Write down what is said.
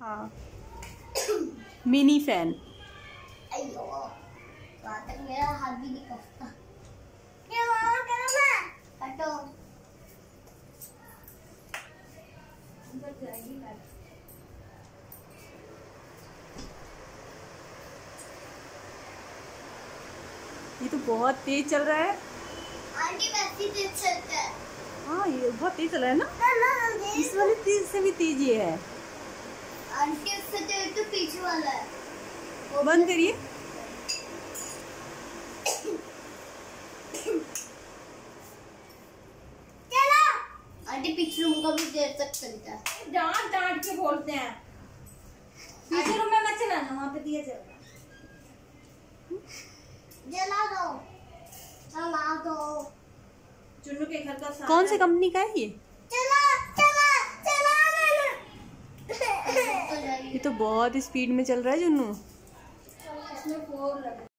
हाँ mini fan. मेरा हाथ भी नहीं कटता। ये तो बहुत तेज चल रहा है। आंटी वैसे तेज चलता है। हाँ ये बहुत तेज चल रहा है ना। इस वाले तेज से भी तेज ये है। आंटी उससे तेज तो पीछे वाला है। बंद करिए। आंटी पीछे रूम का भी देर तक चलता है। डांट डांट के बोलते हैं। पीछे रूम में मत चलाना, वहाँ पे दिया चल रहा। जला दो, चला दो। चुन्नू के घर का कौन सी कंपनी का है ये? चला चला चला ये तो बहुत स्पीड में चल रहा है जुन्नू। इसमें 4 लगा।